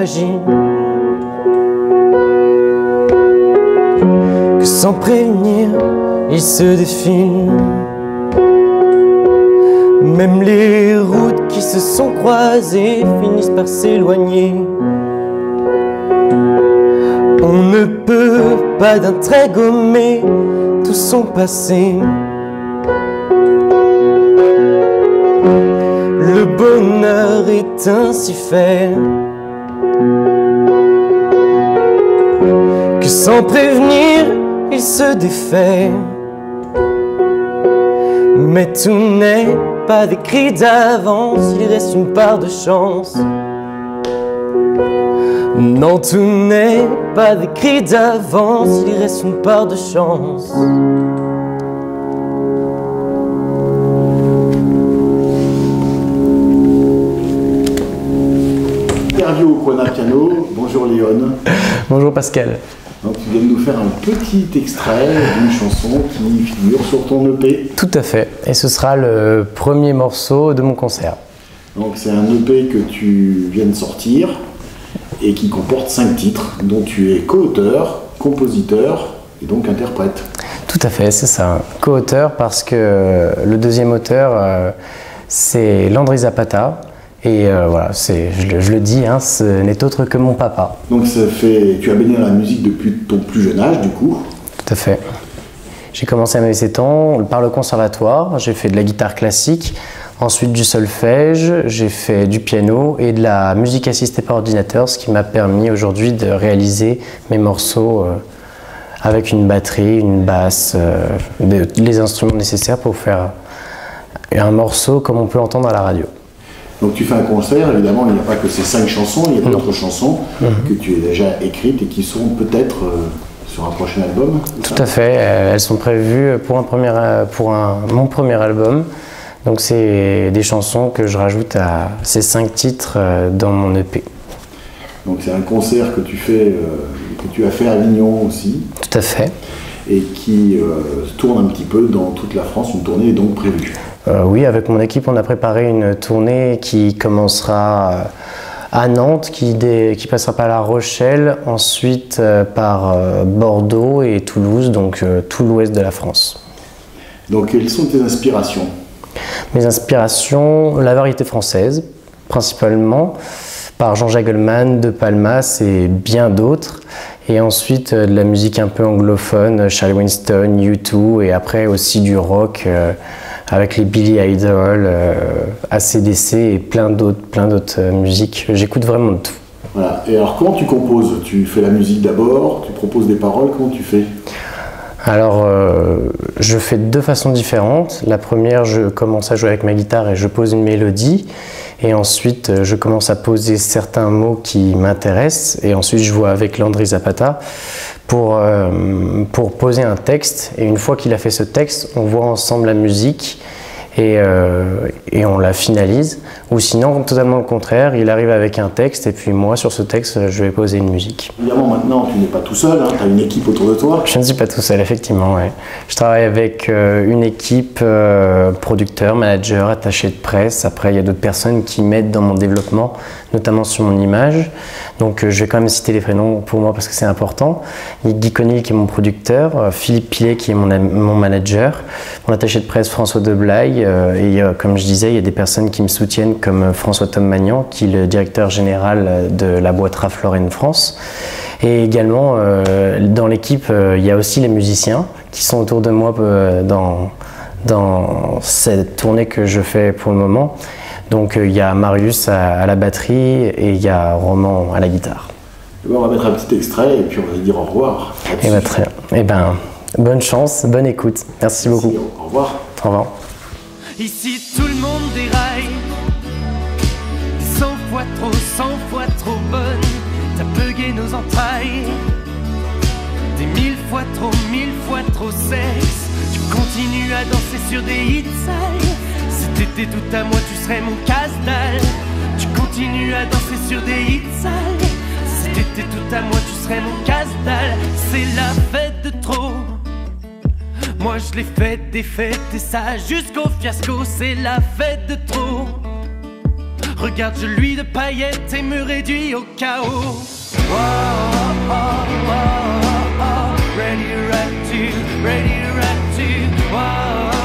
s'imagine que sans prévenir, ils se défilent. Même les routes qui se sont croisées finissent par s'éloigner. On ne peut pas d'un trait gommer tout son passé. Le bonheur est ainsi fait que sans prévenir, il se défait. Mais tout n'est pas écrit d'avance, il reste une part de chance. Non, tout n'est pas écrit d'avance, il reste une part de chance. Interview au Quona Piano. Bonjour Léon. Bonjour Pascal. Donc, tu viens de nous faire un petit extrait d'une chanson qui figure sur ton EP. Tout à fait, et ce sera le premier morceau de mon concert. Donc c'est un EP que tu viens de sortir et qui comporte 5 titres dont tu es co-auteur, compositeur et donc interprète. Tout à fait, c'est ça. Co-auteur parce que le deuxième auteur, c'est Landry Zapata. Et voilà, je le dis, hein, ce n'est autre que mon papa. Donc tu as baigné dans la musique depuis ton plus jeune âge du coup. Tout à fait. J'ai commencé à mes 7 ans par le conservatoire, j'ai fait de la guitare classique, ensuite du solfège, j'ai fait du piano et de la musique assistée par ordinateur, ce qui m'a permis aujourd'hui de réaliser mes morceaux avec une batterie, une basse, les instruments nécessaires pour faire un morceau comme on peut entendre à la radio. Donc tu fais un concert, évidemment il n'y a pas que ces 5 chansons, il y a d'autres chansons que tu as déjà écrites et qui seront peut-être sur un prochain album. Tout à fait, elles sont prévues pour mon premier album. Donc c'est des chansons que je rajoute à ces 5 titres dans mon EP. Donc c'est un concert que tu as fait à Avignon aussi. Tout à fait. Et qui tourne un petit peu dans toute la France, une tournée est donc prévue. Oui, avec mon équipe, on a préparé une tournée qui commencera à Nantes, qui passera par La Rochelle, ensuite par Bordeaux et Toulouse, donc tout l'ouest de la France. Donc quelles sont tes inspirations? Mes inspirations, la variété française, principalement, par Jean-Jacques Goldman, De Palmas et bien d'autres. Et ensuite de la musique un peu anglophone, Charlie Winston, U2, et après aussi du rock avec les Billy Idol, AC/DC et plein d'autres musiques. J'écoute vraiment de tout. Voilà. Et alors comment tu composes? Tu fais la musique d'abord, tu proposes des paroles, comment tu fais? Alors, je fais de 2 façons différentes. La première, je commence à jouer avec ma guitare et je pose une mélodie. Et ensuite, je commence à poser certains mots qui m'intéressent. Et ensuite, je vois avec Landry Zapata pour poser un texte. Et une fois qu'il a fait ce texte, on voit ensemble la musique et on la finalise. Ou sinon, totalement le contraire, il arrive avec un texte et puis moi, sur ce texte, je vais poser une musique. Évidemment, maintenant, tu n'es pas tout seul, hein, tu as une équipe autour de toi. Je ne suis pas tout seul, effectivement. Ouais. Je travaille avec une équipe, producteur, manager, attaché de presse. Après, il y a d'autres personnes qui m'aident dans mon développement, notamment sur mon image. Donc, je vais quand même citer les prénoms pour moi parce que c'est important. Guy Conil qui est mon producteur, Philippe Pilet qui est mon manager, mon attaché de presse François Deblaye et comme je disais, il y a des personnes qui me soutiennent comme François Tom Magnan qui est le directeur général de la boîte Ralph Lauren France. Et également, dans l'équipe, il y a aussi les musiciens qui sont autour de moi dans cette tournée que je fais pour le moment. Donc il y a Marius à la batterie et il y a Roman à la guitare. On va mettre un petit extrait et puis on va dire au revoir. Et bah, très bien. Et ben, bonne chance, bonne écoute. Merci beaucoup. Au revoir. Au revoir. Ici tout le monde déraille, 100 fois trop bonne, t'as bugué nos entrailles. Des 1000 fois trop sexe, tu continues à danser sur des hits sales. Si t'étais tout à moi, tu serais mon casse-dalle. Tu continues à danser sur des hits sales. Si t'étais tout à moi, tu serais mon casse-dalle. C'est la fête de trop. Moi je l'ai faite, des fêtes et ça jusqu'au fiasco. C'est la fête de trop. Regarde, je lui de paillettes et me réduis au chaos. Oh, oh, oh, oh, oh. Ready, ready, ready, ready. Oh,